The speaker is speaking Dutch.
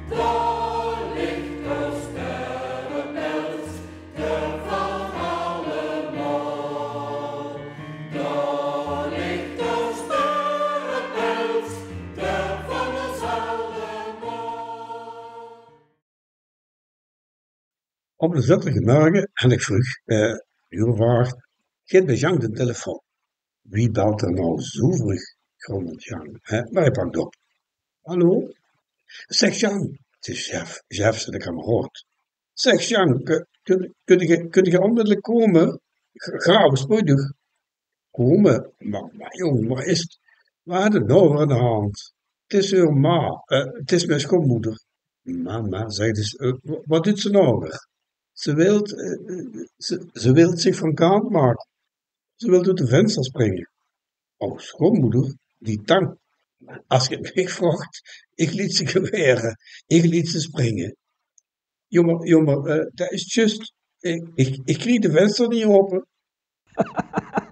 Daar ligt de sterrenpels, de van allemaal. Daar ligt de sterrenpels, de van ons allemaal. Op een zottige morgen en ik vroeg, Jurevaart, gaat bij Jean de telefoon. Wie belt er nou zo vroeg? Grommet Jean. Maar hij pakt op. Hallo? Zeg Jean, het is Jeff, dat ik hem hoort. Zeg Jean, kun je onmiddellijk komen? Graag, spoedig. Komen? Maar jong, waar is het? Waar had het nou aan de hand? Het is uw ma, het is mijn schoonmoeder. Mama, zegt ze, wat doet ze nou weer? Ze wil zich van kant maken. Ze wil uit de venster springen. Oh, schoonmoeder, die tang. Als je mij vraagt, ik liet ze geweren. Ik liet ze springen. Jongen, dat is just. Ik kreeg de venster niet open.